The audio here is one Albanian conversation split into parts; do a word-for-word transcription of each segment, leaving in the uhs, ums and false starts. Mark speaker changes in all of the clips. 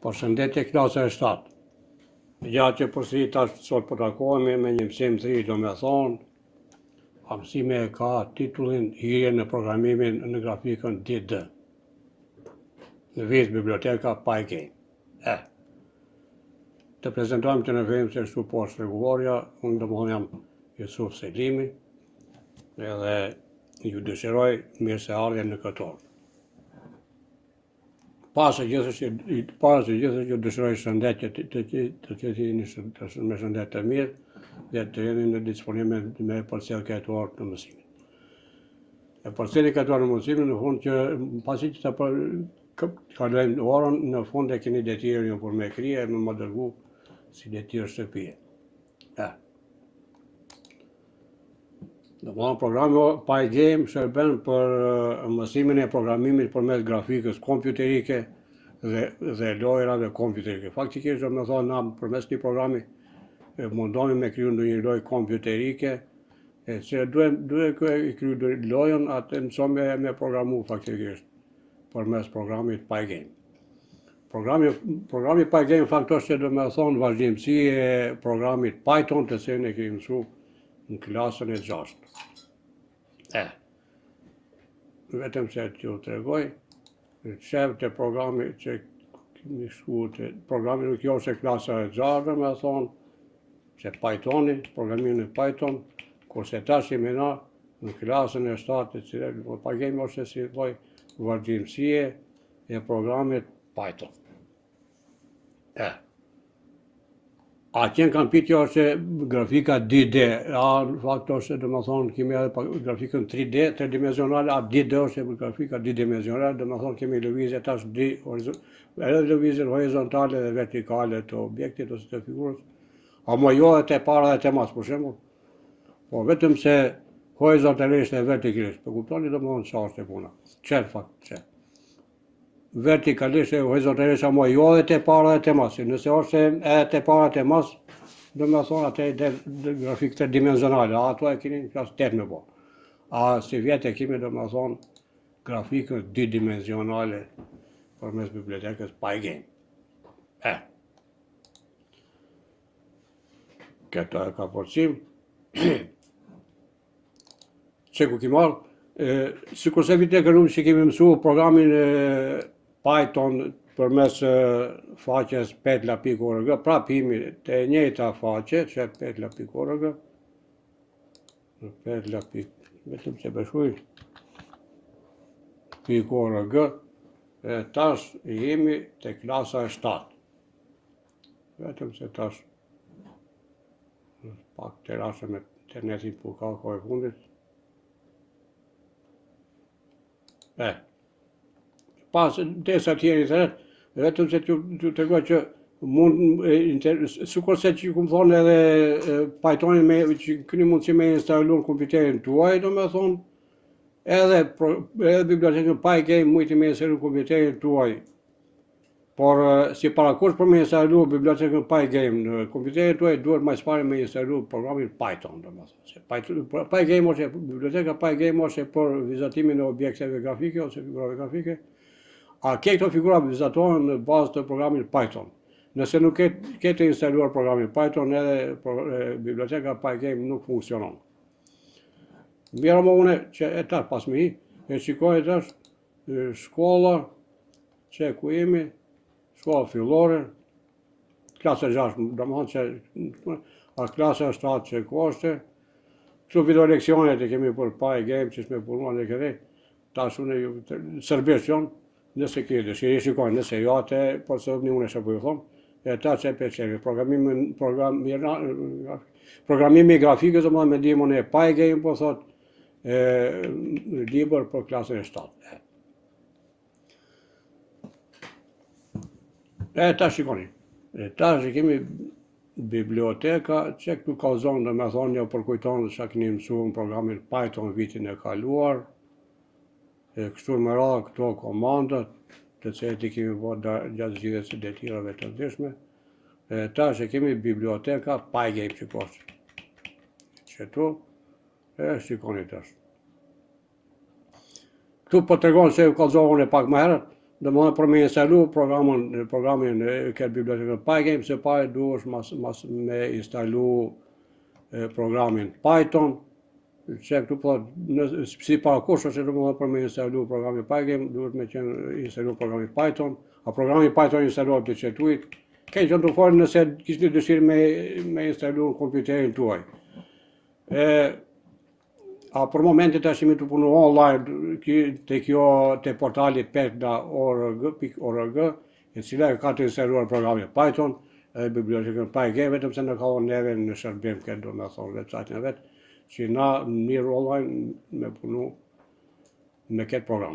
Speaker 1: Përshëndetje klasa e shtatë. Gjatë që përsëri tash sot po takohemi me një mësim të ri, do me thonë, a mësimi e ka titullin Hije në programimin në grafikën D D. Në vizë biblioteka Pygame. Eh. Të prezentojmë që në vejmë se shtu poshtë rregulloria, unë do më thonë jam Jusuf Selimi, edhe ju dëshiroj mirë se ardhje në këtë orë. Pasë gjithës pasë gjithës ju dëshiroj shëndetje të të jeni me shëndet të mirë dhe të jeni në disponimin me përcjell këtë orë të mësimit. E përcjelli këtë orë në mësimit në fund që pasi që të kalojmë orën, në fund e keni detyrën ju për me krije e me më dërgu si detyrë shtëpie. Eh. Në mëllon programi Pygame shërben për mësimin e programimit përmes grafikës kompjuterike dhe, dhe lojrave kompjuterike. Faktikisht do me thonë na përmes një programi mundohemi me kriju ndonjë lojë kompjuterike, e që duhet duhet kriju lojën atë mësome me programu faktikisht përmes programit Pygame. Programi, programi Pygame faktos që do me thonë vazhdimësi e programit Python të cilin e kemi mësu në klasën e gjashtë. Eh, vetëm se t'ju tregoj, qef të programi që kemi shku të programi nuk jo se klasa e gjashtë, me thonë, se Pythoni, programimin e Python, kurse ta si me na në klasën e shtatë, të cilë, Pygame ose si thoj vazhdimësie e programit Python. Eh. A qenë kam pitjo që grafika D D, a në fakt është dhe më thonë kemi edhe grafikën tri D, tridimensionale, a D D është grafika didimensionale, dhe më thonë kemi lëvizje tash edhe lëvizje horizontale dhe vertikale të objektit ose të figurës, a më jo dhe të para dhe të mas, për shembull, po vetëm se horizontalisht e vertikalisht, për kuptoni dhe më thonë qa është e puna, qëtë fakt, qëtë. Vertikalisht e horizontalisht ama jo edhe të para dhe të mas. Nëse është edhe të para dhe të mas, do me thonë atë e grafik të dimensionale, ato e keni në klasë tetë me bo. A si vjetë e kemi do me thonë grafikën didimensionale për mes bibliotekës Pygame. Eh. Këto e ka përcim. Që ku ki marrë, si kurse vite e kërëm që kemi mësu programin Python për mes faqes petla pikë org, pra pimi të njëjta faqe, që petla pikë org, petla pikë, vetëm se beshuj, pikë org, e tash jemi të klasa e shtatë. Vetëm se tash, pak të rashe me internetin për ka kohë e fundit. Eh. Pas desa tjeri të retë, vetëm se t'ju tregoj që mund, sikur se që këmë thonë edhe Pythonin me, që këni mundësi me instalu në kompjuterin tuaj, do me thonë, edhe, edhe bibliotekën Pygame mujti me instalu në kompjuterin tuaj, por si parakush për me instalu bibliotekën Pygame në kompjuterin tuaj, duhet ma spari me instalu programin Python, do me thonë. Pygame ose, biblioteka Pygame ose për vizatimin e objekteve grafike ose figurave grafike, a këto figura vizatohen në bazë të programit Python. Nëse nuk kete instaluar programin Python, edhe biblioteka Pygame nuk funksionon. Mira më une që e tash pas me hi, e shikoj tash shkolla që ku jemi, shkolla fillore, klasa gjashtë, do më thonë që a klasa shtatë që ku është, kështu video leksionet e kemi për Pygame, që shme punuan e këre, tash une sërbesht jonë, nëse kje dëshirë, shikojnë, nëse jo atë, por se një unë e shë për ju thonë, e ta që e përqevi, programimi grafikës, më me dimon e Pygame, po thot, liber për klasën e shtatë. E ta shikoni, e ta që kemi biblioteka, që këtu ka zonë dhe me thonë një përkujtonë që këni mësu në programin Python vitin e kaluar, e kështu më radhë këto komandat, të cilat i kemi bërë gjatë zgjidhjes së detyrave të ndryshme, e tash e kemi biblioteka Pygame që poshtë. Që tu, e shikoni tash. Këtu po tregon se u kallëzova unë pak më herët, domethënë për me instalu programin, programin e këtë bibliotekën Pygame, se pare duhesh mas, mas me instalu e, programin Python, që këtu po, në, si parakush është domethënë për me instalu programin Pygame, duhet me qenë instalu programin Python, a programi Python instaluar të qetuit, ke që të forë nëse kishni dëshirë me, me instalu në kompjuterin tuaj. E, a për momentit tash jemi të punu online te kjo te portali pekda punkt org, e cila ka të instaluar programin Python edhe bibliotekën Pygame, vetëm se në ka neve në shërbim këtë do me thonë website në vetë, që na në mirë online me punu me këtë program.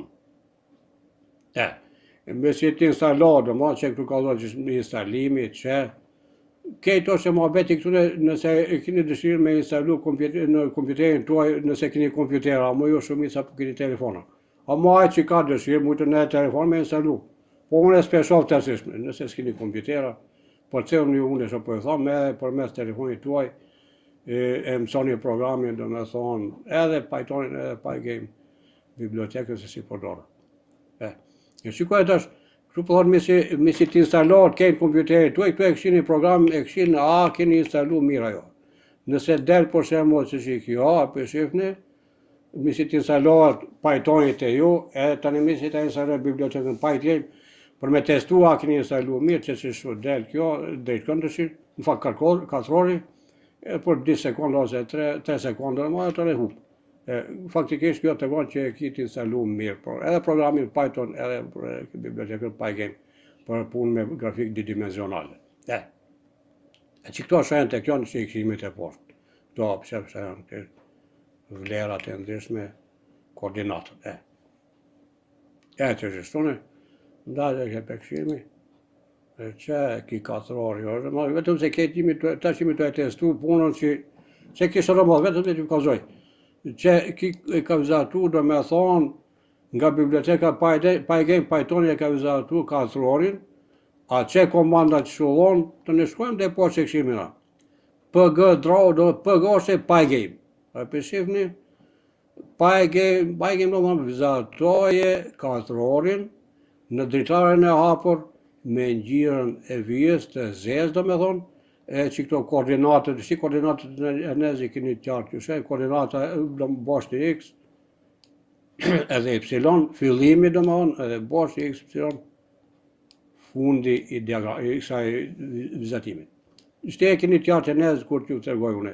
Speaker 1: E, me si të instalohet, do ma që këtu ka do që instalimi, që Këto që më beti këtu nëse e keni dëshirë me instalu në kompjuterin tuaj, nëse keni kompjutera, a më jo shumica po keni telefona. A më ajë që ka dëshirë, mujtë në telefon me instalu. Po unë e speshov të asishme, nëse s'keni kompjutera, për të një unë e që po e thamë, edhe për mes telefonit tuaj, e, e mësoni programin, do me thonë, edhe Pythonin, edhe Pygame, bibliotekën se si përdora. E, e shikoj të është, Kështu po thonë, me si t'instalohet kejnë kompjuterit tuaj, këtu e këshin një program, e këshin, a, keni instalu mirë ajo. Nëse del për shembull që që kjo, a për shifni, me si t'instalohet Pythonit e ju, e tani me si t'a instalohet bibliotekën Pygame, për me testu a keni instalu mirë, që që shu del kjo, drejt këndëshin, në fakt katrori, e për di sekundë ose tre sekundë, ma e të rehup. Faktikisht kjo të vonë që e ki t'instalu mirë, por edhe programin Python, edhe për bibliotekën Pygame, për punë me grafik didimensionale. E, e që këto shajnë të kjo në që i këshimit e poshtë. Këto pësep shajnë të vlerat e ndryshme, koordinatët. E, e të gjithësune, ndajë e ke për këshimi, e që ki katërori, vetëm se këtë ta që imi të e testu punën që, që kishë rëmëllë, vetëm se që kazoj. Që ki ka vizatu, do me thonë, nga biblioteka Pygame, Pythoni e ka vizatu katërorin, a që komanda që shullon, të në shkojmë dhe po që këshimina. Pg draw, do Pg ose Pygame. A për shifni, Pygame, Pygame do më vizatoje katërorin në dritaren e hapur me ngjyrën e vijës të zezë, do me thonë, e që këto koordinatët, si koordinatët e nezi keni qartë që shë, koordinata do më bashkë të x, edhe y, fillimi do më thonë, edhe bashkë të x, y, fundi i kësaj vizatimit. Shte e keni qartë e nezi kur që të tërgoj une,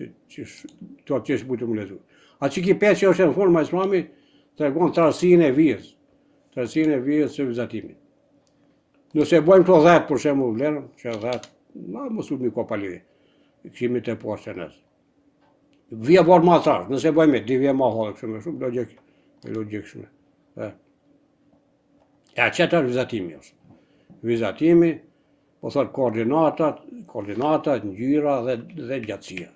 Speaker 1: të atë që shë bujtë më lezu. A që ki pesë që është e në forma islami, të regon trasin e vijës, trasin e vijës së vizatimit. Nëse bojmë këto dhjetë, për shemë u vlerën, që dhjetë, ma më su mi ko paliri, këshimit e poshtë e nësë. Vija borë ma trashë, nëse bëjme, di vija ma hodë, këshme shumë, logik, logik shumë. E, e qëta është vizatimi është. Vizatimi, po thotë koordinatat, koordinatat, ngjyra dhe, dhe gjatësia.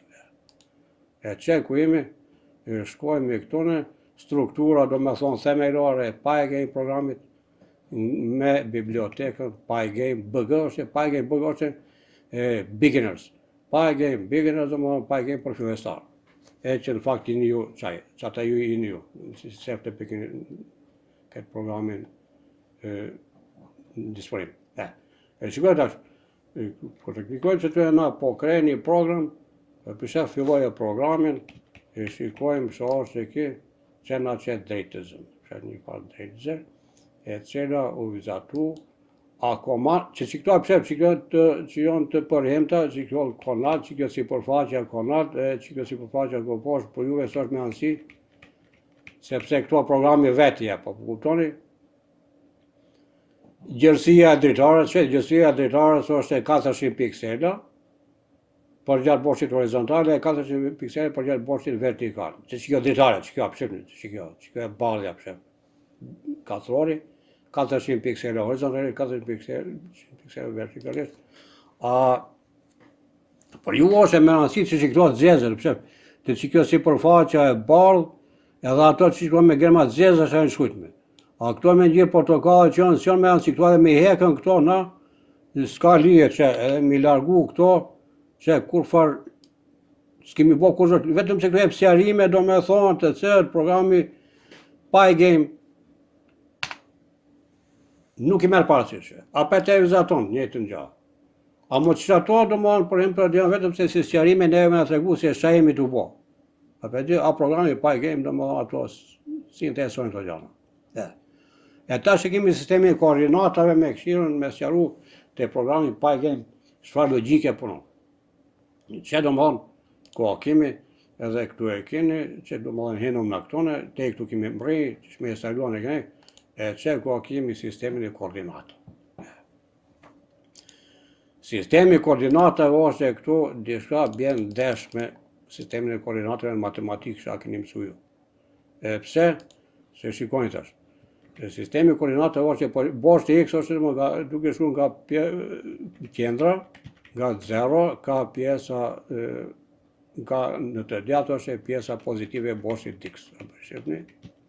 Speaker 1: E që ku imi, shkojmë i këtone, struktura, do me thonë, themelore e Pygame programit, me bibliotekën Pygame B G ose Pygame B G ose beginners. Pygame beginners, do më thonë Pygame për fillestar. E që në fakt i një ju, qaj, që ata ju i një ju, si sefte për këtë programin në disponim. E, e shikoj tash, kur të klikojmë që të e na po krejë një program, përse filloj e programin, e shikojmë që është e ki, që na qëtë drejtëzën, që një farë drejtëzën, e cila u vizatu, a komand, që që këto apsep, që këto që janë të përhemta, që këto konat, që këto si përfaqja konat, që këto si përfaqja këto poshtë, për juve së është me anësi, sepse këto programi vetja, po për kuptoni, gjërësia e dritarës, që gjërësia e dritarës është e katërqind piksela, për gjatë boshtit horizontale, e katërqind piksela për gjatë boshtit vertikal. Që që kjo dritare, që kjo apsep, që kjo, që kjo e bardhja apsep. Katërori, katërqind piksela horizontale, katërqind piksela vertikalisht. A, për ju ose me nësit që që këto të zezër, pëse, të që kjo si përfaqja e bardh, edhe ato që që me gërma të zezër që e në shkujtme. A këto me gjirë portokale që janë, që janë me nësit këto edhe me hekën këto, na, s'ka lije që edhe me largu këto, që kur farë, s'kemi bo kur zërë, vetëm se këto e pësjarime do me thonë të cërë programi Pygame nuk i merr parasysh. Apo te vizaton njëjtën gjë. A mo që ato do më për shembull janë vetëm se si sqarime neve më na tregu se ç'a jemi tu bë. Apo di a programi pa game do më ato si interesojnë këto gjëra. E. E tash që kemi sistemin e koordinatave me këshirën me sqaru te programi pa game çfarë logjike punon. Që do më thonë, ko kemi edhe këtu e keni, që do më thonë henëm në këtone, te këtu kemi mbri, që shme instaluan e kene, e që ko kemi sistemin e koordinatave. Sistemi i koordinatave ose këtu diçka bjen ndesh me sistemin e koordinatave në matematikë që a keni mësu ju. E pse? Se shikoni tash. Sistemi i koordinatave ose boshti x ose duke shku nga qendra, nga zero ka pjesa nga në të djathtë ose pjesa pozitive e boshtit x. Shihni?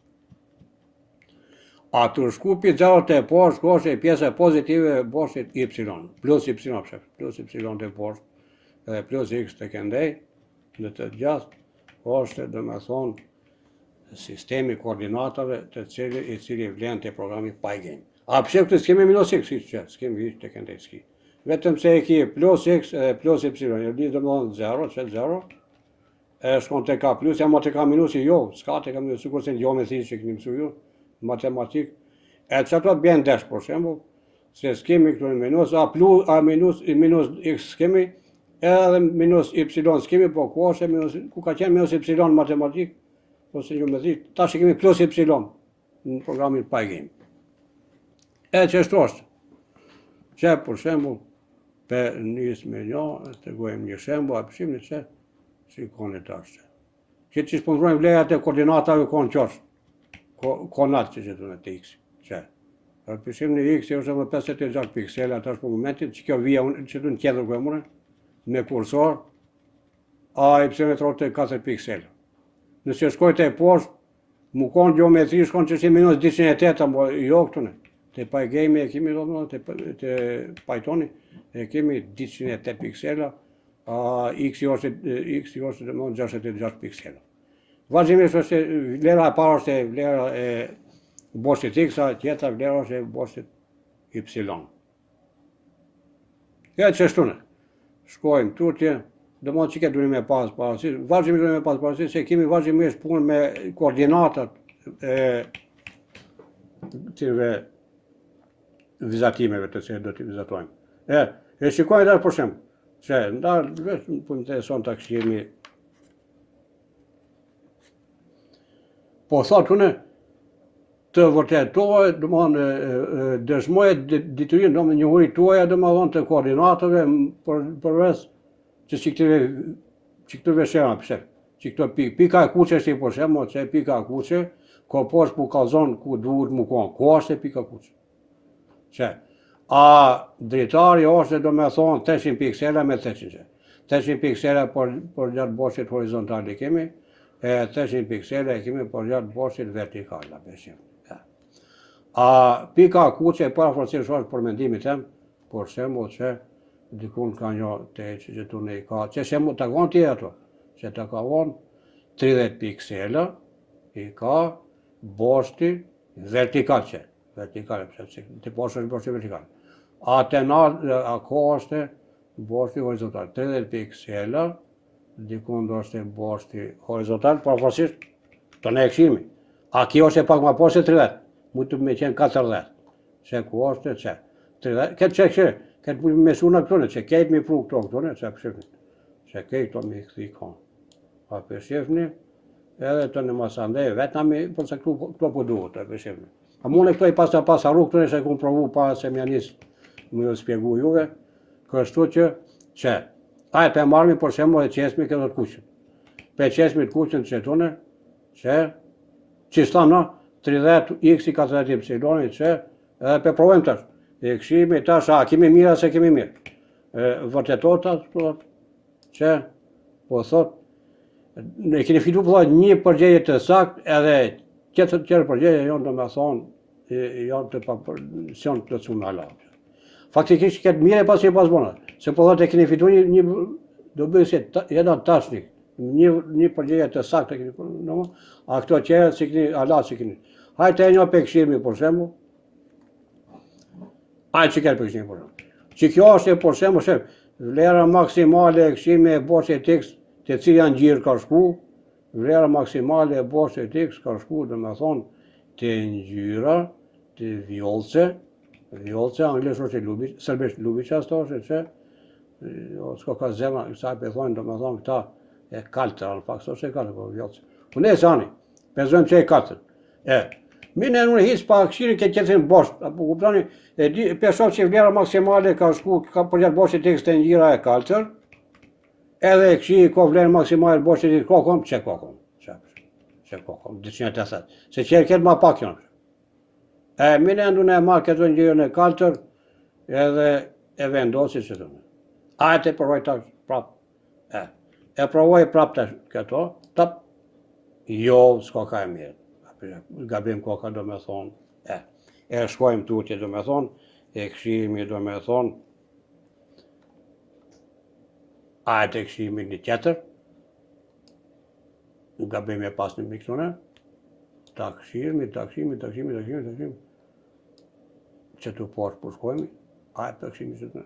Speaker 1: A të shkupi zero të poshtë ose pjesa pozitive e boshtit y, plus y, plus y të poshtë dhe plus x të këndej në të gjathtë, është dhe me thonë sistemi koordinatave të cili i cili vlen të programi Pygame. A pse këtë s'kemi minus x, që s'kemi y të këndej s'ki. Vetëm se e ki plus x e plus y, e li dhe me thonë zero, që zero, e shkon të ka plus, e ma të ka minus i jo, s'ka të ka minus, kur se në jo me thishë që këni mësu ju, matematik, e që ato bjen desh, për shembull, se s'kemi këtu në minus, a plus, a minus, minus x s'kemi, edhe minus y s'kemi, po ku është minus, ku ka qenë minus y matematik, ose ju me thishë, ta që kemi plus y në programin Pygame. E që është është, që për shembull, pe njës me një, të gojmë një shembull, a përshim një që, shikoni tash që. Që që shpëndrojmë vlejat e koordinatave konë qosh, konat që që të në të x, që. A përshim një x, është më pesëdhjetë e gjashtë piksele, atash për momentin, që kjo vija që të në tjetër këmure, me kursor, a y e trotë e katër piksele. Nëse shkojt e poshtë, mu konë geometri, shkonë që si minus dyqind e tetë, mo jo këtune. Te Pygame e kemi, te Pythoni, e kemi dyqind e tetë piksela, a x i është dhe më gjashtëdhjetë e gjashtë piksela. Vazhdimisht është vlera e parë është vlera e boshtit x, a tjetra vlera është e boshtit y. Ja që shtune, shkojmë tutje, dhe më që ke durim e pas parasit, vazhdimisht durim e pas parasit, se kemi vazhdimisht punë me koordinatat e tjeve vizatimeve të se do t'i vizatojmë. E, e shikojnë edhe për shemë, që ndarë, vetë më për intereson të këshimi. Po thotë une, të vërtetohet, dhe më thonë, dëshmohet diturin, dhe më njohurit tuaja, dhe më thonë të koordinatave, përves që që këtëve shema, pëse, që këto pika e kuqe si për shemë, që pika e kuqe, ko poshtë mu kalzon ku duhet mu konë, ko është e pika kuqe. Që, a dritari është do me thonë tresqind piksela me tresqind që. tresqind piksela për gjatë boshtit horizontal i kemi, e tresqind piksela i kemi për gjatë boshtit vertikal. A pika kuqe e para forësirë është për mendimit tem, për shemë që dikun ka një të që që të ne i ka, që shemë të konë tje ato, që të ka vonë tridhjetë piksela i ka boshti vertikal që. Vertikale, të poshtë është boshti vertikal. A të nalë, a ko është boshti horizontal. tridhjetë piksela, dikund është boshti horizontal, përfërsisht të ne e këshimi. A kjo është e pak ma poshtë e tridhjetë, mu të me qenë katërdhjetë. Që ku është që? tridhjetë, këtë që që, këtë me suna këtune, që kejtë mi pru këto këtune, që përshifni. Që kejtë to mi këthi konë. A përshifni, edhe të në masandej, vetënami, përse këto po duhet, të përshifni. A mune këto i pas të pas arru këtune, që ku më provu pa se mja njësë më spjegu juve, kështu që, që, ajë të marmi për shemë dhe qesmi këtë të kuqën. Pe qesmi të kuqën që tune, që, që së thamë, tridhjetë x i katërdhjetë y, që, edhe pe provojmë tash. E këshimi tash, a, kemi mirë, se kemi mirë. Vërtetota, që, po thot, ne keni fitu për një përgjeje të sakt, edhe qëtër qërë përgjeje jonë të me thonë, janë të papërsion të cunë ala. Faktikisht këtë mire pas që i pas bona, se po dhe të keni fitu një, do bëjë se jedna tashnik, një përgjeje të saktë të keni, a këto qërët si keni, ala si keni. Hajtë e një pe këshirmi, për shembu, Ai që kërë për këshin për shumë. Që kjo është e për shemë, shep, vlera maksimale e këshime e borës X të cilë janë gjirë ka shku, vlera maksimale e borës X ka shku, dhe me thonë, të ngjyra, të vjollce, vjollce, anglisht është e lubiq, sërbisht lubiq ashtë është, që, s'ka ka zemra, sa për thonë, dhe me thonë, këta e kaltër, në fakt, është e kaltër, po vjollce. Unë e sani, pezojmë që e kaltër. E, mine në hisë pa këshirin ke qëtërin bosh, apo kuptoni, pesov që vlera maksimale ka shku, ka përgjatë boshit X të ngjyra e kaltër, edhe këshi ka vlerë maksimale boshit X kokon, që kokon, që kokon, dyqind e tetëdhjetë, se që e këtë ma pak janë. E, mine ndu në e marrë këtë ngjyrën e kaltër, edhe e vendosi që të në. Ajte e provoj tash prap, e, e provoj prap tash këto, tap, jo, s'ka ka e mirë. Gabim koka do me thonë, e, e shkojmë tutje do me thonë, e këshimi do me thonë, ajte e këshimi një tjetër, gabim e pas një miktune, ta këshimi, ta këshimi, ta këshimi, ta këshimi, ta këshimi, që të poshë për shkojmë, ajte për këshimi që të në.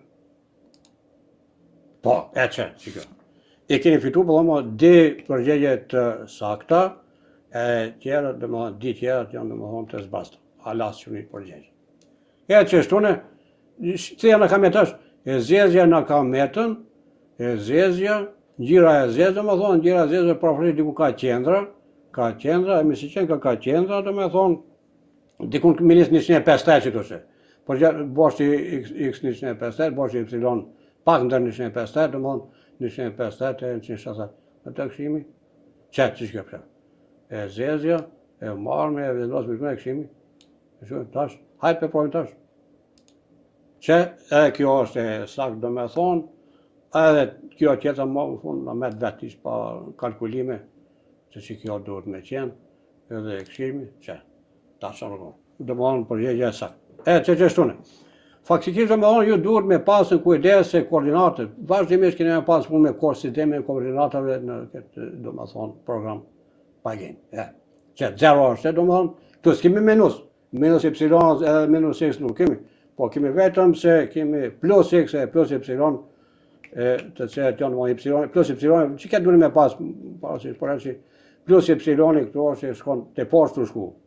Speaker 1: Po, e që, që kjo. E keni fitu, për dhëmo, di përgjegje të sakta, e tjera, dhe më thonë, di tjera të janë dhe më thonë të zbasta. Alas që një përgjegje. E që shtune, që në kam jetash, e zezja në kam metën, e zezja, ngjyra e zezë, dhe më thonë, ngjyra e zezë, profesht diku ka qendra, ka qendra, e me si qenë ka ka qendra, dhe më thonë, dikun minis njëqind e pesëdhjetë që të se. Por që boshti X njëqind e pesëdhjetë, boshti Y pak ndër njëqind e pesëdhjetë, dhe më thonë, njëqind e pesëdhjetë e njëqind e shtatëdhjetë. Në të këshimi, qëtë që shkjo përshë. E zezja, e marme, e vendosë me e këshimi. E shumë, tash, hajtë për projnë tash. Që e kjo është e sakë do me thonë, edhe kjo tjetër më në në me të vetë ishë pa kalkulime, që që kjo duhet me qenë, edhe e këshimi, që tash në rëgonë. Do më thonë përgjegje e sakë. E, që që shtune. Faktikisht do më thonë, ju duhet me pasën kujdes e koordinatët. Vazhdimisht kene me pasë punë me kërë sistemi e koordinatëve në këtë, do më thonë, program pagin. E, që zero është, do më thonë, këtu s'kemi minus, minus y edhe minus x nuk kemi, po kemi vetëm se kemi plus x e plus y, e, të cilat janë më y, plus y, që këtë duhet me pas, parasysh, por e që plus y këtu është e shkon të poshtë të shku.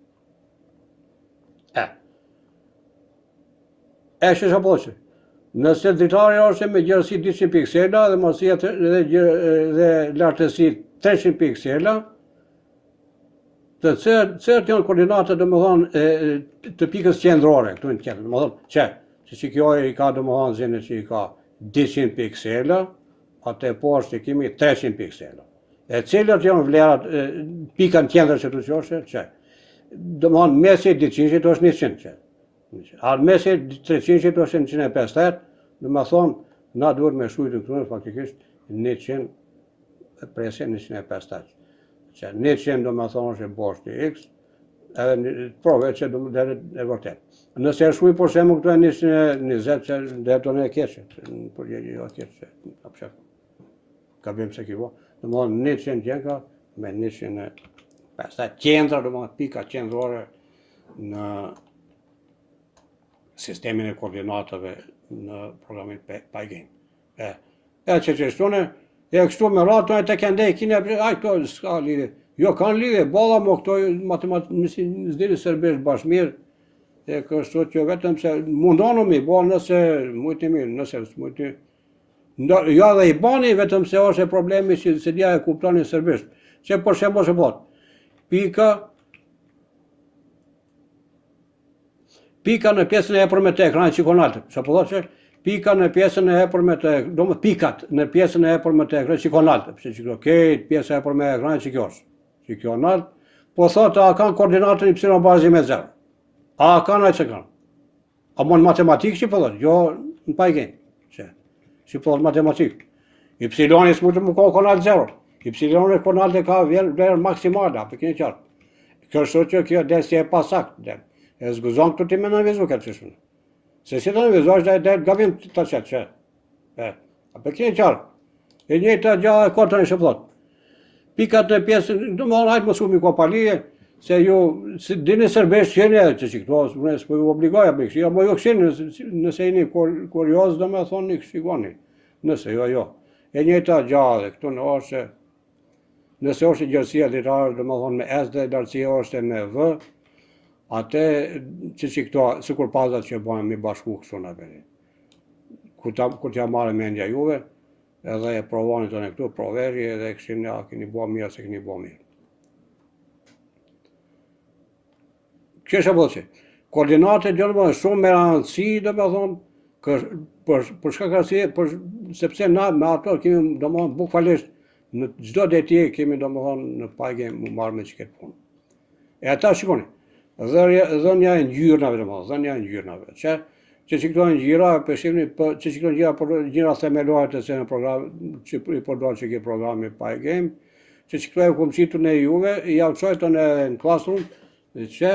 Speaker 1: E, e që shë po që, nëse dritari është me gjërësi dyqind piksela dhe mosia dhe lartësi treqind piksela, të cërët janë koordinatët, dhe më thonë, të pikës qendrore, këtu në tjetër, dhe më thonë, që, që që kjo i ka, dhe më thonë, zene që i ka dyqind piksela, atë e poshtë i kemi treqind piksela. E cilët janë vlerat, pika në qendrë që të qoshe, që, dhe më thonë, mesi dyqind që është njëqind, që. A mesi treqind që është njëqind e pesëdhjetë, dhe më thonë, na duhet me shujtë në këtu, faktikisht, njëqind presje njëqind e pesëdhjetë. Që njëqind do me thonë është e boshti X, edhe prove që do më e vërtet. Nëse e shkuj për shemë këtu e njëqind e njëzet, që dhe të në e keqe, në përgjegje jo keqe, në përshet. Ka bim se kivo. Do më thonë njëqind qenka me njëqind e pesëdhjetë. Qendra, do më thonë pika qendrore në sistemin e koordinatëve në programin Pygame. E, e që që shtune, e kështu me ratë, e të këndej, kine, a këto, s'ka lidhe. Jo, kanë lidhe, bala mo këto, matematikë, zdiri sërbisht bashmirë, e kështu që vetëm se mundonëmi, bo nëse mujti mirë, nëse mujti... Ja dhe i bani, vetëm se është e problemi që se dja e kuptoni sërbisht. Që për shemë është e botë. Pika... Pika në pjesën e epërme të ekranit qikonaltë, që po thotë që pika në pjesën e epërme të ekranit, do më pikat në pjesën e epërme të ekranit qikonaltë, pëse që kjo kejt pjesë e epërme e ekranit që kjo është, që kjo naltë, po thotë a kanë koordinatën y bazi me zero. A kanë a që kanë. A më në matematikë që po thotë, jo në Pygame, që, që po thotë matematikë. Y së mund të më kohë konaltë zero. Y konaltë e ka vlerën maksimale, apë kene qartë. Kjo është që kjo dhe si e pasakt, dhe. E zguzon këtu ti me në vizu këtë qëshme. Se si të në vizu është dhe gabim të qëtë që. E, a për kene qarë. E njëjtë të gjahë e kotën e shëplot. Pikat në pjesën, do më hajtë më sumi ko palije, se ju, si, dini sërbesh qeni edhe që që këto, unë s'po ju obligoja me këshia, mo jo këshini, nëse jeni kurios, do me thonë, shikoni, nëse jo, jo. E njëta gjallë, këtu në është, nëse është gjërësia litarë, do me thonë me S dhe lartësia është me V, atë që që këto, si kur pazat që bëjmë mi bashku kështu në veri. Kur t'ja marë mendja juve, edhe e provoni të në këtu, proveri edhe këshim ja, keni bo mirë, se keni bo mirë. Kështë e bëllë që, koordinate gjërë më shumë me rëndësi, do me thonë, për shka kërësie, sepse na me ato kemi, do me thonë, bukfalisht, në gjdo deti kemi, do me thonë, në pajge më marrë me që këtë punë. E ata shikoni, dhënja e njërnave, do me thonë, dhënja e njërnave, që që që këto e njëra, përshimni, që që këto njëra, për njëra themeluar të se në program, që i përdojnë që ke programi Pygame, që që këto e kumë qitu në juve, i javëqojtën e në Classroom, që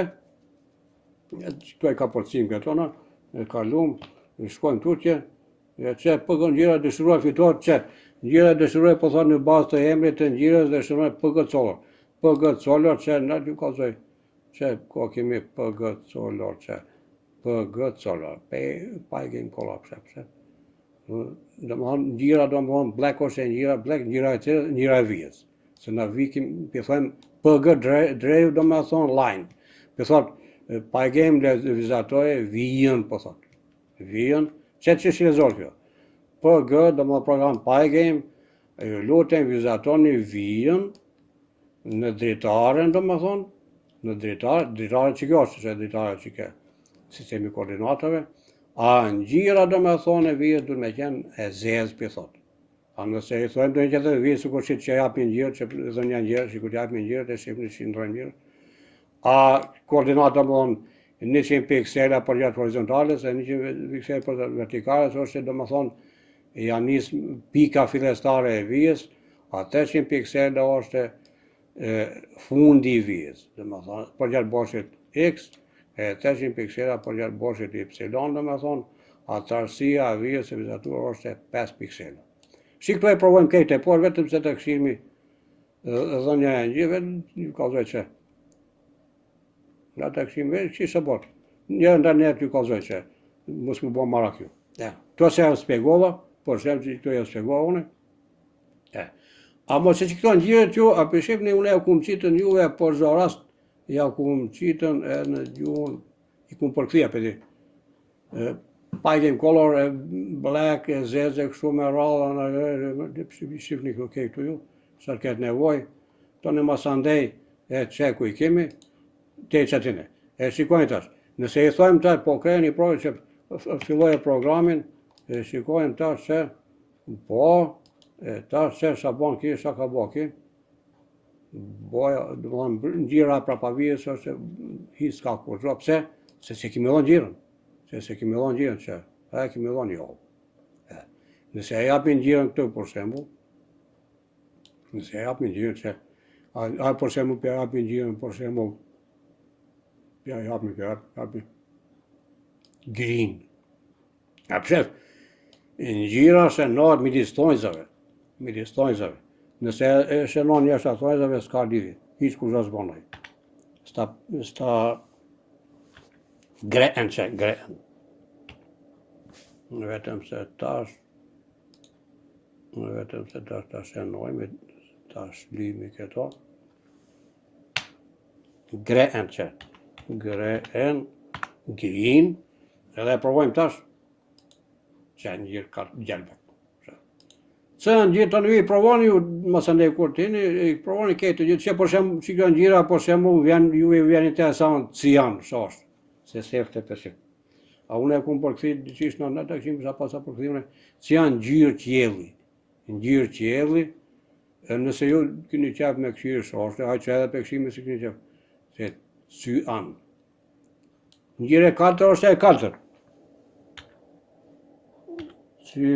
Speaker 1: këto e ka përcim këtona, e ka lumë, në shkojnë tutje, që pëgën njëra dëshiruaj fitor, që njëra dëshiruaj po thonë në bazë të emrit të njërës dëshiruaj pëgë color. Pëgë color që në dy kazoj, që ko kemi pëgë color që pëgë color, Pygame color pëse. Dhe më thonë njëra do më thonë black ose njëra black, njëra e tërë, njëra e vijës. Se në vikim, për thonë pëgë drejv do më thonë line. Për thonë, Pygame le vizatoje vijën, po thotë. Vijën, që që shilezor kjo. P G, do më program Pygame, lutem vizatoni vijën në dritaren, do më thonë, në dritare, dritare që kjo është, që dritare që ke sistemi koordinatave, a në gjira, do më thonë, e vijës du me qenë e zezë, për thotë. A nëse i thojmë do një qëtë vijë, së kur që që japin gjirë, që dhe një gjirë, që kur japin gjirë, të shqipë një që ndrojnë gjirë. A koordinata më thonë, njëqind piksela për gjatë horizontale, se njëqind piksela për vertikale, së është do më thonë, janë njës pika filestare e vijës, a tetëqind piksela është fundi i vijës, do më thonë, për gjatë boshit X, e tetëqind piksela për gjatë boshit Y, do më thonë, a tarësia e vijës e vizatur është pesë piksela. Si këto e provojmë kejte, por vetëm se të këshimi dhënja e njëve, një kalzoj që nga të këshim veç, që së botë. Njërë nda njerë të ju kalzoj që mos më bo mara kjo. Këto se e spjegova, por se që këto e spjegova une. A mos që që këto në gjirët ju, a përshqip një une e kumë qitën juve, por zë rast, ja kumë qitën e në gjuhën, i kumë përkthia për ti. Pygame color e black, e zezë, e kështu me rralla, në shqip një këto këtu ju, sa të ketë nevoj, të në masandej e që ku i kemi, te që atine. E shikojnë tash, nëse i thojmë tash, po krejnë i projë që filloj e programin, e shikojnë tash që, po, e tash që sa bon ki, sa ka bo ki, boja, dhe më thonë, gjira prapavijës është hisë ka kur zro, pse? Se se kemi dhonë gjirën, se se kemi dhonë gjirën që, e kemi dhonë jo. Nëse e japin gjirën këtu, për shembu, nëse e japin gjirën që, a për shembu, për japin gjirën, për shembu, ja japin për japin green. A përshet, në gjira shënohet midis tonjzave, midis tonjzave. Nëse e shënon jashtë atë tonjzave, s'ka lidhje, hiç kur zë zbonoj. Sta, sta grehen që, grehen. Në vetëm se tash, në vetëm se tash ta shënojme, tash limi këto. Grehen që. Grehen, green, edhe e provojmë tash, që në gjirë ka gjelbet. Se në gjirë të në vi, provoni ju, mësë ndaj kur tini, provoni kejtë gjithë, që për shemë, që kjo në gjira, për shemë, ju i vjen interesant, si janë, së është, se sefte për shemë. A une e kumë përkëthi, qishë në në të këshimë, sa pasa përkëthimune, që janë gjirë qjeli, në gjirë qjeli, nëse ju këni qepë me këshirë së është, hajë që edhe për këshime si këni qepë, se sy anë. Njëre katër është e katër. Sy...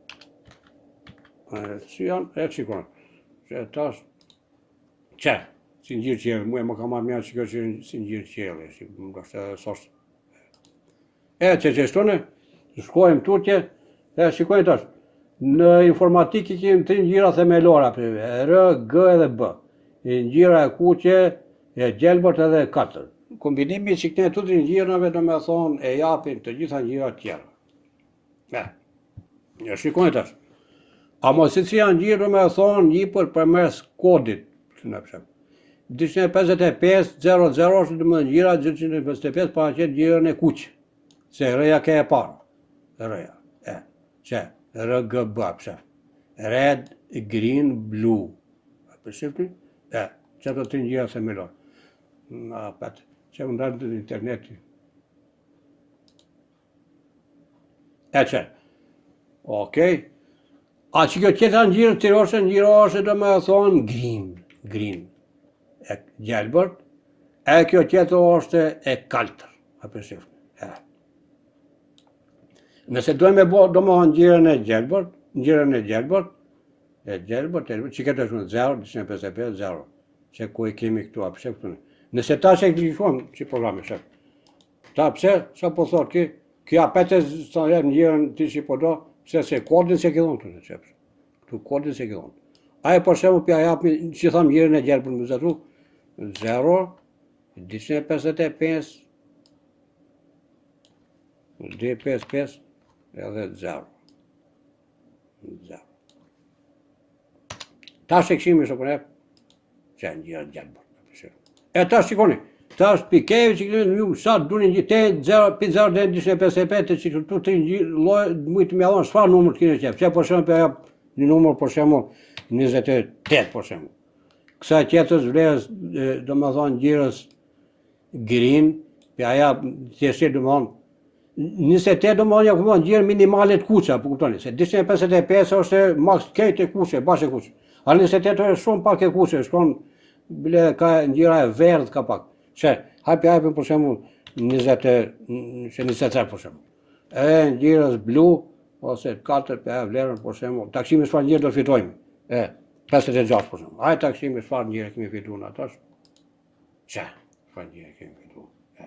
Speaker 1: Sy anë, e qikonë. Që tash... Që, si njërë qjeli, mu e më ka marrë mja që kjo që si njërë qjeli, si më është edhe sosë. E që që shtone, shkojmë tutje, e shikojnë tash. Në informatikë kemi tri njëra themelora, R, G edhe B. Njëra e kuqe, e gjelbërt edhe e katër. Kombinimi që këne të të ngjirave do me thonë e japin të gjitha ngjyrat tjera. Ne, një shikoni tash. A mos si janë ngjyrë do me thonë njipër përmes kodit, që në pshem. dyqind e pesëdhjetë e pesë zero zero është dhe më ngjyra dyqind e pesëdhjetë e pesë para qenë ngjyrën e kuqë. Se rëja ke e parë. Rëja, e, që, R G B, pshem. Red, green, blue. Përshifni? E, që të të ngjyra se melon. Na, petë. Që më ndërë në interneti. E që. Okej. A që kjo tjetër ngjyrë të roshe, ngjyra është do me thonë green. Green. E gjelbërt. E kjo tjetër është e kaltër. A përshifni. E. Nëse dojmë e bo, do me thonë ngjyrën e gjelbërt, ngjyrën e gjelbërt, e gjelbërt, që këtë është në zero, dyqind e pesëdhjetë e pesë, zero. Që ku e kemi këtu, a përshifni. Nëse ta që e klikon që programi shef. Ta pse, që po thot ki, kja pete sa jep njërën ti që po do, pse se kodin se kidhon të në qep. Tu kodin se kidhon. Aje për shemë pja japi, që tham njërën e gjerë për më zëtu, zero, dyqind e pesëdhjetë e pesë, D pesëdhjetë e pesë, edhe zero. Zero. Ta që këshimi shë për jep, që e njërën gjerë për. E ta shikoni, ta është pikevi që këtë një sa duni një te pi zero dhe dyqind e pesëdhjetë e pesë që këtu të një lojë mujtë me alon shfar numër të kine qepë. Që për shemë për jap një numër për shemë njëzet e tetë për shemë. Kësa tjetës vlerës do më thonë gjirës green, për aja tjeshtë do më thonë njëzet e tetë do më thonë ja ku më thonë gjirë minimalet kuqa, për kuptoni, se dyqind e pesëdhjetë e pesë është max kejt e kuqe, bashkë e kuqe. A njëzet e tetë është shumë pak e kuqe, shkon bile ka ngjyra e verdh ka pak. Që, hapi hapi për shemë njëzet e tre për shemë. E ngjyrës blu, ose katër për e vlerën për shemë, taksimi shfar njërë do fitojmë. E, pesëdhjetë e gjashtë për shemë. Aje taksimi shfar njërë kemi fitu në atash. Që, shfar njërë kemi fitu. E,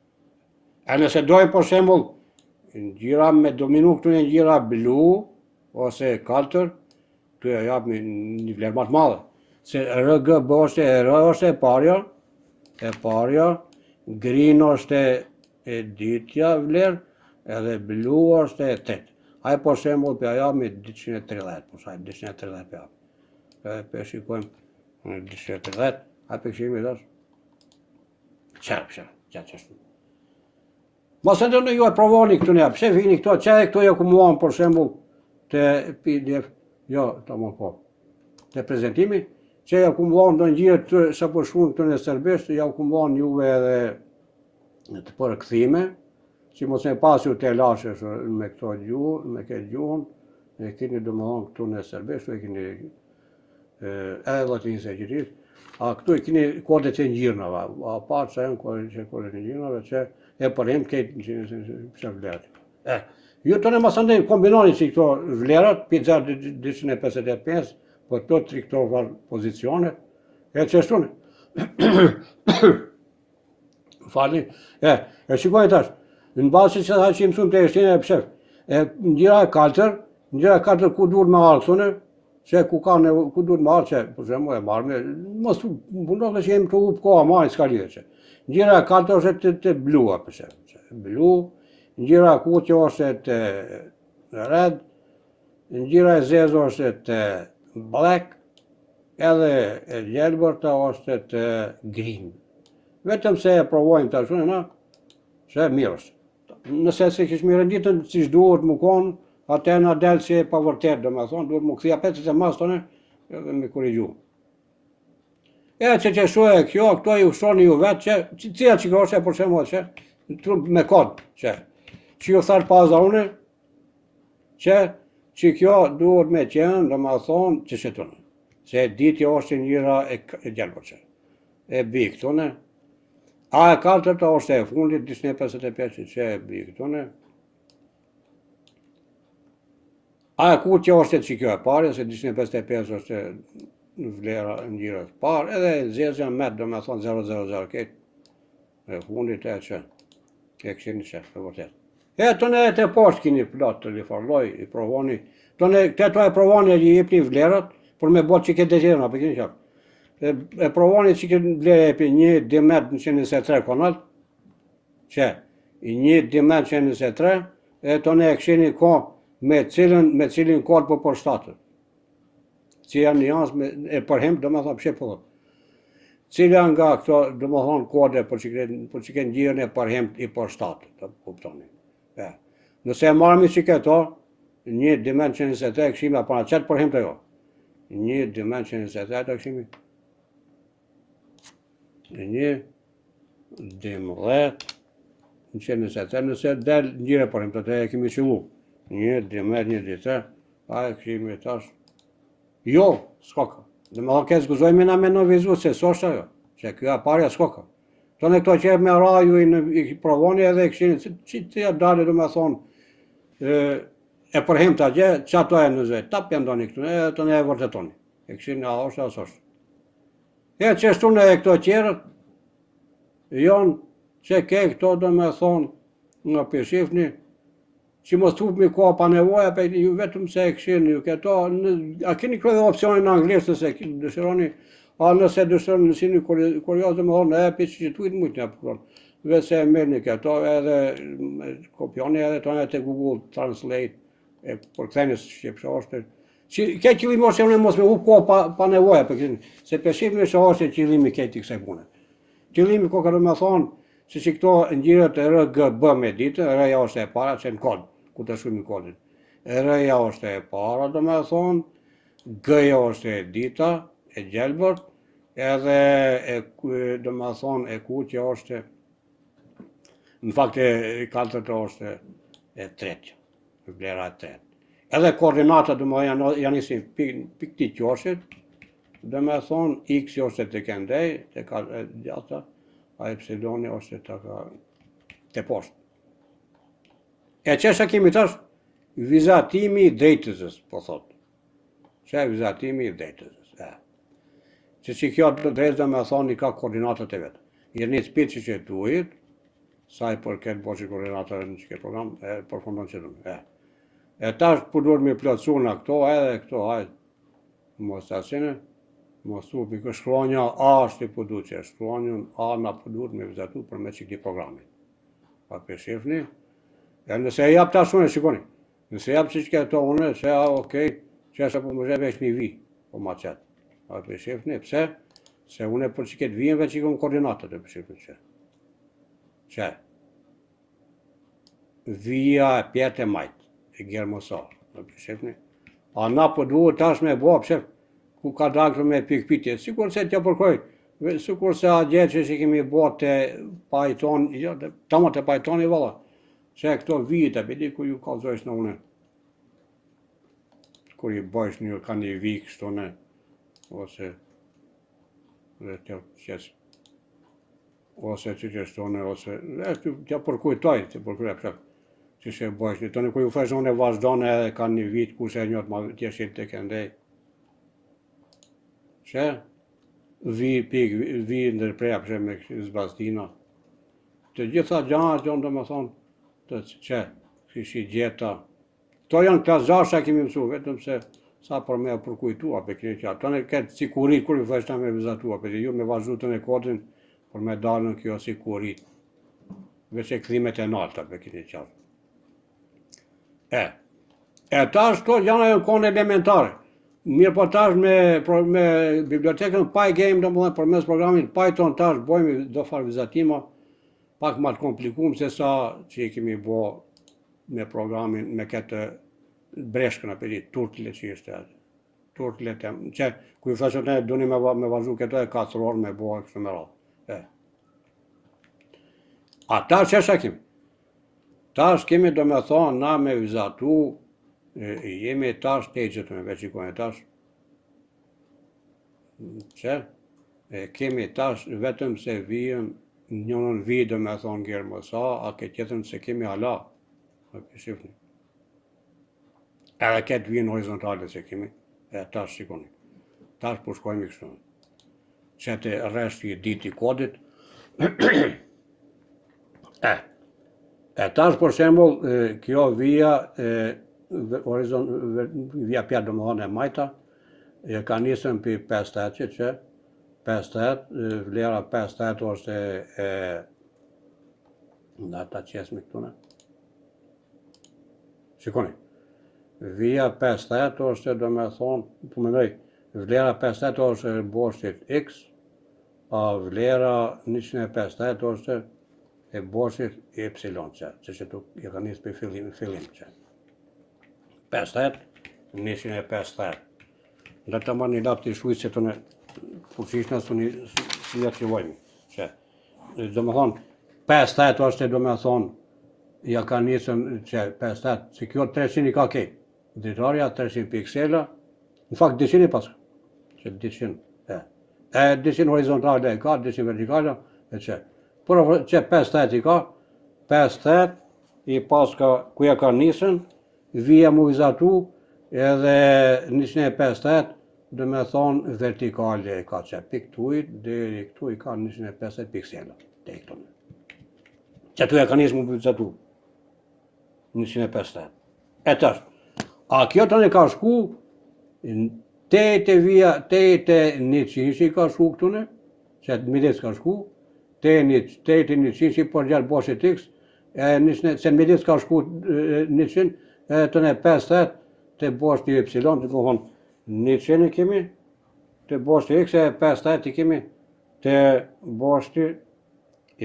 Speaker 1: e nëse dojmë për shemë ngjyra me dominu këtu një ngjyra blu, ose katër, këtu e japë një vlerë matë madhe. Se R G B është e R është e parja, e parja, green është e dytja vlerë, edhe blu është e tetë. Aje për shemull për aja me dyqind e tridhjetë, për saj, dyqind e tridhjetë për aja. Edhe për shikojmë dyqind e tridhjetë, aje për këshimi dhe është. Qërë, qërë, qërë qështu. Masë ndër në ju e provoni këtu një, pse vini këto, që e këto e kumuan për shemull të P D F, jo, të më po, të prezentimi, që ja kumulon do njërë të sa për shumë të në serbisht, ja kumulon juve edhe të përkëthime, që mos e pasur të lashesh me këto gjuhë, me këtë gjuhën, e kini do më thonë këtu në serbisht, e kini edhe latinisë e gjithisht, a këtu e kini kodet e njërnave, a parë që e në kodet e njërnave, që e përrim këtë që vlerët. E, ju të në masandej kombinoni që këto vlerët, pizza dyqind e pesëdhjetë e pesë, për të tri këto varë pozicionet, e që shtune. Falni, e, e shikoj tash, në basë që ta që i mësum të eshtine e pshef, e njëra e kaltër, njëra e kaltër ku duhet me arë kësune, që ku ka në, ku duhet me arë që, për shemë e marë me, mos të pundohë dhe që jemi të upë koha ma i s'ka lidhe që. Njëra e kaltër është të, të blua, për shemë, blu, njëra e kuqe është të red, njëra e zezë është të black, edhe e gjelbërta është të green. Vetëm se e provojmë të ashtu, na, që e mirë është. Nëse se kishë mirë ditën, si që duhet më konë, atë e në delë që e pa vërtet, dhe me thonë, duhet më këthia petët e mas tëne, edhe me korrigju. E që që shu e kjo, këto ju shoni ju vetë, që cila që kjo është e për shemë që, me kodë, që, që ju tharë paza une, që, që kjo duhet me qenë, dhe me thonë, që që tëne. Se ditja është njëra e gjelbër që. E bi këtune. A e katërta është e fundit, dyqind e pesëdhjetë e pesë që e bi këtune. A e kuqja është që kjo e pare, se dyqind e pesëdhjetë e pesë është në vlera njëra të parë, edhe zezja me do me thonë zero zero zero këtë. E fundit e që e këshin në qefë, e vërtet. E tëne e të poshtë kini platë të li farloj, i provoni. Tëne, këto e provoni e i jepni vlerat, për me botë që këtë detirën, apë kini qefë. e, e provoni që këtë vlerë e një dimet në qenë njëzet e tre konat, që i një dimet që njëzet e tre, e të ne e këshini ko me cilin, me cilin kod për përshtatët. Që janë jansë e përhem, do me thonë pëshe për thotë. Cila nga këto, do më thonë, kode për që këtë njërën e përhem i përshtatët, të kuptoni. E. Nëse e marmi që këto, një dimen që njëzet e tre, këshimi, apo në qëtë përhem të jo. Një dimen që njëzet e tre të këshimi. Një dimet që njëzet e tre, nëse del njëre përhem të të e kemi qëllu. Një dimet një ditë, a e këshimi tash. Jo, s'ka ka. Dhe me thonë këtë zguzojme na me në vizu, se s'oshtë ajo, që kjo e parja s'ka ka. Të në këto që me raju i provoni edhe i këshini, që të ja dalë, dhe me thonë, e përhem të agje, që ato e në zve, ta pëndoni këtu, e të ne e vërtetoni. E këshini, a oshtë, a s'oshtë. E që shtu në e këto qerët, jonë që ke këto, dhe me thonë, në përshifni, që mos thupmi ko pa nevoja, pe ju vetëm se e këshirë ju këto, a keni kërë opcionin në anglisht nëse dëshironi, a nëse dëshironi nësi një kurios dhe më thonë, e pisë që tuit mujtë një përkron, vetë se e mirë një këto, edhe kopjoni edhe tonë të Google Translate, e përktheni së shqipë, është, ke qëllimi është e mos me u ko pa nevoja, se përshqipni që është e qëllimi këti kësaj pune. Qëllimi ko ka do me thonë, se që këto njërët e R G B me ditë, R-ja është e para, që në kod, ku të shumë i kodit. R-ja është e para, do me thonë, G-ja është e dita, e gjelbërt, edhe, do me thonë, e kuqja është, në fakt e katërt është e tretë, vlera e tretë. Edhe koordinata, do me thonë, janë isi pikti qoshit, do me thonë, X është të këndej, të ka gjata, a epsiloni është të ka të poshtë. E qesha kemi tash, vizatimi i drejtësës, po thotë. Që e vizatimi i drejtësës. E. Që që kjo të drejtës dhe me thonë i ka koordinatët e vetë. I një spitë që që e duhet, sa i për këtë boqë koordinatët në që këtë program, e përfundon që dhëmë. E. E tash për duhet me plëcu në këto, edhe këto, hajtë, mos të asine, mos të upi, kë shkronja A është i përdu që, shkronjën A nga përdu me vizatu për me që këti programit. Pa për shifni, e nëse e japë ta shune, shikoni, nëse japë që që këto une, se a, okej, që është për më zhe veç mi vi, po ma qëtë. Pa për shifni, pse? Se une për që këtë vijen veç i kënë koordinatët e për shifni që. Që? Vija e pjetë e majtë, e gjerë mësarë, pa për shifni. A na përdu tash me bo, pse? Ku ka dakë me pikpitje, sikur se t'ja përkoj, sikur se a gjithë që që kemi bërë të Python, tama të Python i valla, që këto vijit e piti ku ju kalzojsh në une, kur i bëjsh një, ka një vijë kështu në, ose, dhe t'ja qesë, ose që që shtu në, ose, dhe t'ja përkujtoj, t'ja përkujtoj, përshat, që që bëjsh një, të në ku ju fesh në vazhdojnë edhe ka një vijit ku se njët ma t'ja shqit të këndej, që vi pik, vi ndërpreja përse me zbastina. Të gjitha gjana që do me thonë, të që, kishi gjeta. To janë klasë gjasha kemi mësu, vetëm se sa për me përkujtua, për kërë që ato në këtë sikurit, kur i fështë me vizatua, për ju me vazhdutën e kodin, për me dalën kjo sikurit. Veç e këdhimet e nalta, për kërë që. E, e tash to gjana janë kone elementare. Mirë po tash me, me bibliotekën Pygame, do më dhe për mes programit Python tash bojmë do farë vizatima, pak ma të komplikumë se sa që i kemi bo me programin, me këtë breshkën, apëri, turtile që ishte atë. Turtile të, që ku i feshët ne duni me, me vazhu këto e katër orë me bo e kështë me radhë. A tash që shë kemi? Tash kemi do me thonë na me vizatu, jemi tash të e gjithë me veç i kone tash, që kemi tash vetëm se vijën, njënën vijë dhe me thonë gjerë mësa, a ke tjetën se kemi ala, edhe këtë vijën horizontale se kemi, e tash shikoni, tash po shkojmë i kështu, që të reshtë i diti kodit, e, e tash për shembull, kjo vija, horizon, vija pjatë do më thonë e majta, e ka njësën për pesë të që që pesëdhjetë, vlera pesëdhjetë është e nda ta qesmi këtu në. Shikoni, vija pesëdhjetë është do me thonë, po mendoj, vlera pesëdhjetë është e boshtit x, a vlera njëqind e pesëdhjetë është e boshtit y që, që që tu i ka njësë për fillim, fillim që. pesëdhjetë, njëqind e pesëdhjetë. Dhe të marrë një lapë të shujtë që të në fuqishnë së një si aktivojmë. Që, do me thonë, pesëdhjetë është do me thonë, ja ka njësën që pesëdhjetë, që kjo treqind i ka kejtë. Dritarja, treqind piksela, në fakt dyqind i pasë, që dyqind, e. E dyqind horizontale e ka, dyqind vertikale, e që. Por që pesëdhjetë i ka, pesëdhjetë i pas ka, ku ja ka njësën, vija mu vizatu, edhe njëqind e pesëdhjetë, dhe me thonë vertikale e ka që piktuit, dhe këtu i ka njëqind e pesëdhjetë piksela, te i këtone. Që tu ja ka njësë mu vizatu, njëqind e pesëdhjetë. E tërë, a kjo të në ka shku, te te vija, te te njëqind që i ka shku këtune, që të midis ka shku, te te njëqind që i por gjatë boshit x, se në midis ka shku njëqind, të në pesëdhjetë, të boshti y, të kohon njëqind i kemi, të boshti x e pesëdhjetë i kemi, të boshti y.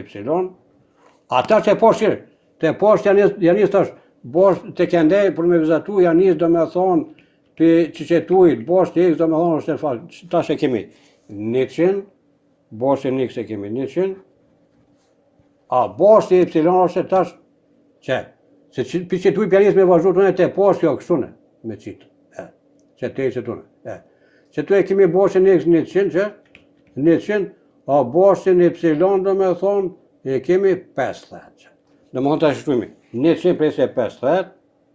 Speaker 1: Ata që poshti, të poshti janë njësë tash, bosht të kendej për me vizatu janë njësë do me thonë, të që që tujt, boshti x do me thonë është e falë, tash e kemi njëqind, boshti në x e kemi njëqind, a boshti y është tash, që, se për që tuj për njësë me vazhdu të në të poshti jo kështune, me qitë, e, që të e që tune, e. Që tu e kemi boshti në x njëqind, që, njëqind, a boshti në y do me thonë, e kemi pesëdhjetë. Dhe më thonë të ashtujmi, njëqind presë e pesëdhjetë,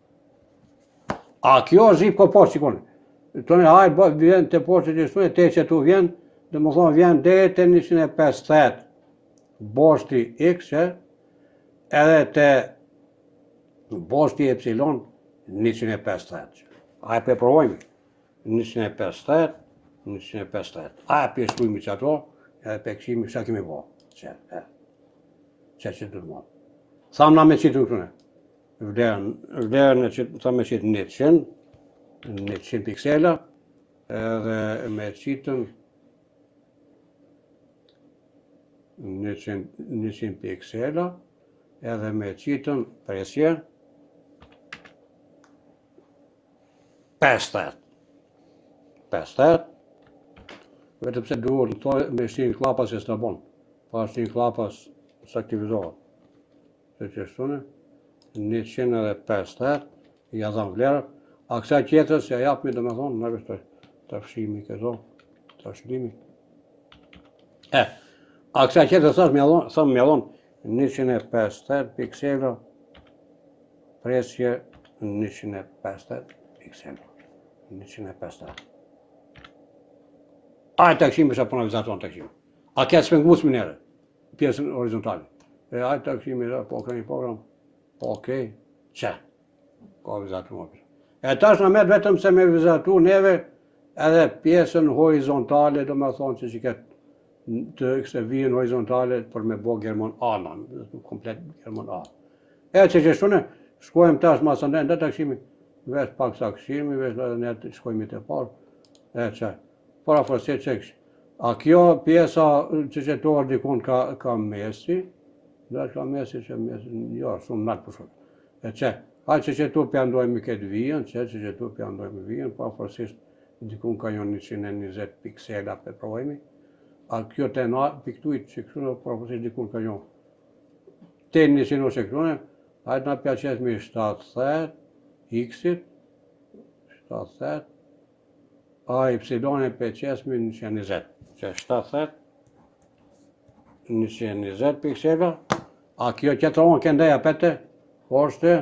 Speaker 1: a kjo është zhip ko poshtë qikone. Të në hajtë vjen të poshtë që shtune, te që tu vjen, dhe më thonë vjen dhe të njëqind e pesëdhjetë boshti x, edhe të boshti y njëqind e pesëdhjetë. A e përprovojme, njëqind e pesëdhjetë, njëqind e pesëdhjetë. A e pjeshtujme që ato, edhe për këshimi që kemi bo. Që, e, që që të të mëllë. Thamë na me qitë në këtune. Vlerën e qitë, thamë me qitë njëqind, njëqind piksela, edhe me qitën njëqind piksela, edhe me qitën presje pesëdhjetë. pesëdhjetë, vetëm se duhet në toj me shtinë klapas e së të bonë. Pa shtinë klapas së aktivizohet. Se që shtune, njëqind edhe pesëdhjetë, ja dhamë vlerë, a kësa tjetër se japmi dhe me thonë, në vështë të fshimi këto, të shlimi. E, a kësa tjetër thasë me thonë, me thonë, njëqind e pesëdhjetë piksela, presje njëqind e pesëdhjetë piksela, njëqind e pesëdhjetë. A e të këshimi përsa përna vizaton të këshimi. A këtë spengus minere, pjesën horizontale. E a e të këshimi, po kërë një program, okej, që, ka vizatu më përsa. E tash në me vetëm se me vizatu neve edhe pjesën horizontale, do me thonë që që këtë të kështë vijën horizontale për me bo German A, komplet German A. E që që shune, shkojmë tash ma sëndajnë, dhe të këshimi, vesh pak sa këshimi, vesh dhe ne të shkojmë të parë, e që, para fërse që kështë. A kjo pjesa që që të orë dikun ka mesi, dhe ka mesi që mesi, jo, shumë natë për shumë. E që, a që që tu pëjandojmë këtë vijën, që që që tu pëjandojmë vijën, para fërsisht dikun ka jo njëqind e njëzet piksela për provojmi, a kjo të na piktujt që këshune, para fërsisht dikun ka jo të njëqind ose këshune, a të na pjaqesmi shtatëdhjetë, x-it, shtatëdhjetë, a y e pjaqesmi njëqind e njëzet, që shtatëdhjetë, njëqind e njëzet piksela, a kjo qëtëronë këndeja pete, është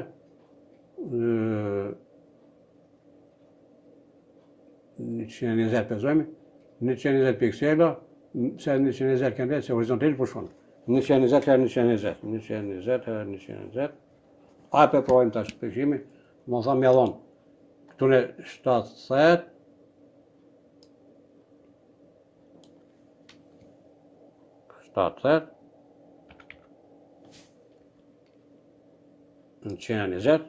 Speaker 1: njëqind e njëzet pëzojme, njëqind e njëzet piksela, se njëqind e njëzet këndej, se horizontalit për shumë. njëqind e njëzet e njëqind e njëzet, njëqind e njëzet e njëqind e njëzet. A e përprovojmë tash përshimi, më thamë me dhonë, këtune shtatëdhjetë, shtatëdhjetë, njëqind e njëzet,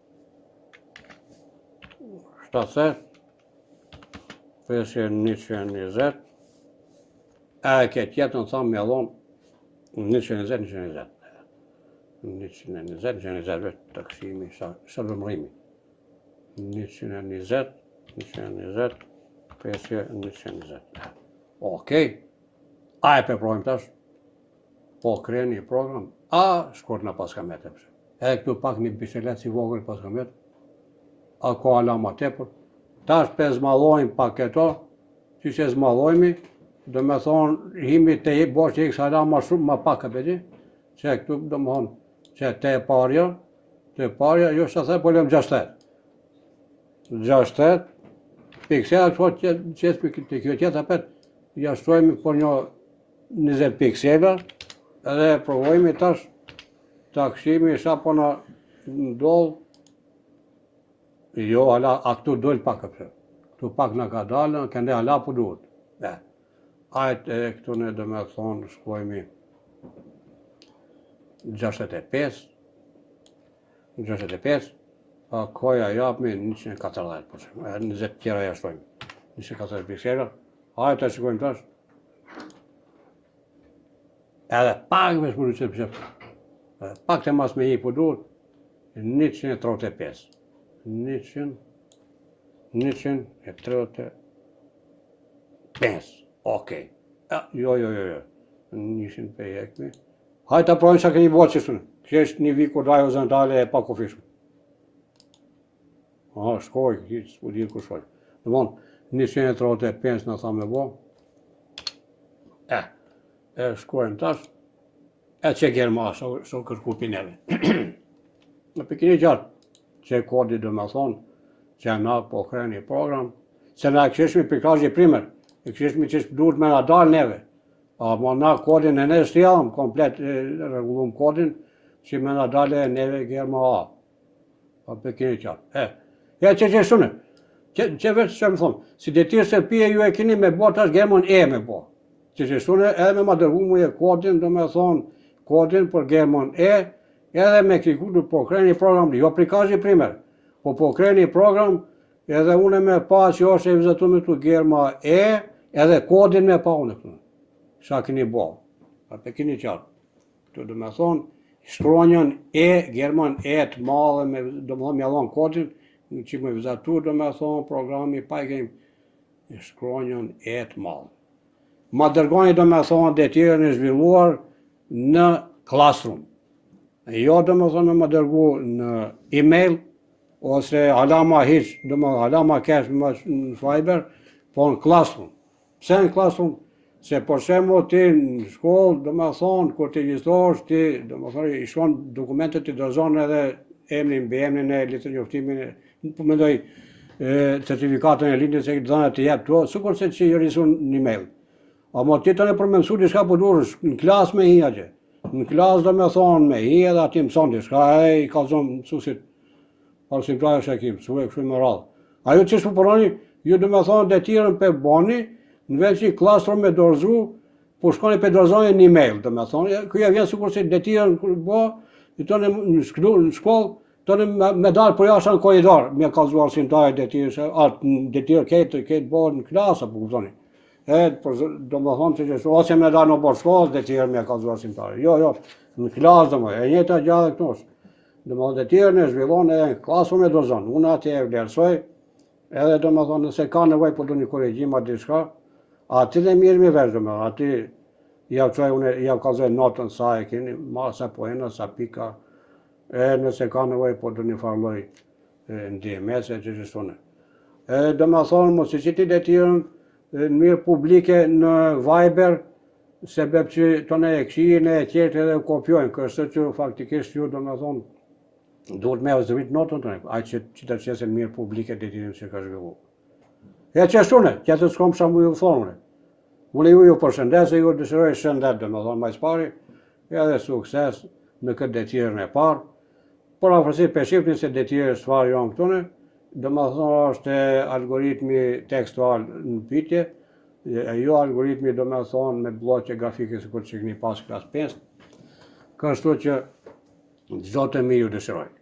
Speaker 1: shtatëdhjetë, pesë njëqind e njëzet, e ke tjetër në thamë me allon njëqind e njëzet, njëqind e njëzet. njëqind e njëzet, njëqind e njëzet, vetë taksimi, sa vëmërimi. njëqind e njëzet, njëqind e njëzet, pesë njëqind e njëzet. Okej, a e përprojmë tash, po kreni program, a shkort në paskamet e përse. E këtu pak një biselet si vogël paskamet, a ko alama tepër, tash pe zmalojmë pak këto, që që zmalojmi, do me thonë, himi të i bosh që i kësa alama shumë ma pak e bedi, që këtu do me thonë, që te e parja, te e parja, jo shtë të the, po lem gjashtet. gjashtet, piksela këto që të kjo tjetë apet, jashtojmë për një njëzet piksela, edhe provojmë tash, taksimi sa po në ndodh, jo, ala, a këtu dojnë pak këpse. Këtu pak në ka dalë, kënde ala po duhet. Ne, ajtë e këtu ne dhe me thonë, shkojmi gjashtet e pesë, gjashtet e pesë, a koja japmi njëqind e katërdhjetë përse, njëzet tjera jashtojmë, njëqind e katërdhjetë piksela, ajtë e shkojmë tash, edhe pak me shmurë që përse, pak të mas me një për duhet, njëqind e trenta e pesë. njëqind, njëqind e trenta e pesë. Okej. Jo, jo, jo, jo. njëqind për jekmi. Hajtë të projnë që këni botë që sënë. Kështë një vi kur dajo zëndale e pak ofishme. Aha, shkoj, s'po dirë ku shkoj. Dhe mon, njëqind e trenta e pesë në thamë e bo. E, e shkojmë tash. E që gjerë ma, so kërku pineve. Në pikini gjatë, që kodi dhe me thonë, që na po kreni program, se na këshishmi pikrajë primer, e këshishmi që duhet me na dalë neve. A ma na kodin e nesë jam, komplet regulum kodin, që me na dalë neve gjerë ma a. A pikini gjatë. E, e që që shune, që vetë që më thonë, si detirë se pije ju e kini me bo, tash gjermon e me bo. Që që shune, edhe me ma dërgu mu e kodin, dhe me thonë, kodin për gjermon e, edhe me krikutu po kreni program, jo prikazi primer, po po kreni program, edhe une me pa që është e vizatu me tu germa e, edhe kodin me pa une këtu. Sa kini bo, a pe kini qartë. Të do me thonë, shkronjën e, german e të madhe, me, do me thonë me allon kodin, që me vizatu do me thonë programi pa i kemi shkronjën e të madhe. Ma dërgoni do me thonë detirën e zhvilluar në Classroom. Jo do me thonë me më dërgu në e-mail, ose alama hiq, do me alama cash në Fiber, po në Classroom. Pse në Classroom? Se për shembo ti në shkollë, do me thonë, kur ti gjithosh, ti, do me thonë, i shkon dokumentet të dërzonë edhe emnin, be emnin e litër njoftimin, po mendoj certifikatën e lindjes e këtë dhënë të jep to, sukur se që i rrisun një mail. A mo ti të në përmensu diçka po durësh, në klasë me hi agje. Në klasë do me thonë me hi edhe ati mëson diçka, e i ka zonë mësusit, parësim prajo shë e mësu e këshu më radhë. Ajo që shë përroni, ju do me thonë detirën për bani, në veç që i Classroom me dorëzu, po shkoni për dorëzoni një mail, do me thonë. Këja vjen sukur se detirën kërë bo, i tonë në shkollë, tonë me dalë për jashtë në koridor, me kalzuar si në dajë detirë, atë detirë ketë, ketë bo në klasë, po këtoni. E, do me thonë që që ose me dalë në borë shkollë, detirë me kalzuar si në dajë. Jo, jo, në klasë do me, e njëta gjallë këtosh. Do me thonë detirën e zhvillon edhe në Classroom e dorëzon. Unë ati e vlerësoj, edhe do me thonë nëse ka nevoj për do një korrigjim atë diçka, ati dhe mirë mi veç, do me thonë, ati javë unë javë kalzoj notën sa e keni, ma sa poena, sa pika, e nëse ka nevoj për do një farloj ndihmese që që shone. E do me thonë, mos i qiti detirën në mirë publike në Viber, sebeb që të ne e këshirën e tjetë edhe kopjojnë, kërse që faktikisht ju do me thonë, duhet me zëvit notën të ne, a që të qesën mirë publike detirën që ka zhvillu. E që shune, që të s'kom shamu ju thonë. Unë ju ju përshëndes e ju dëshiroj shëndet, dhe me thonë majtë pari, edhe sukses në këtë detirën e parë. Por afërsi për shqiptin se detirën së farë janë këtune, dhe me thonë është algoritmi tekstual në pytje, Jo algoritmi do me thonë me bloqe grafike si kur që këni pas klas pesë, kështu që çdo të mirë ju dëshiroj.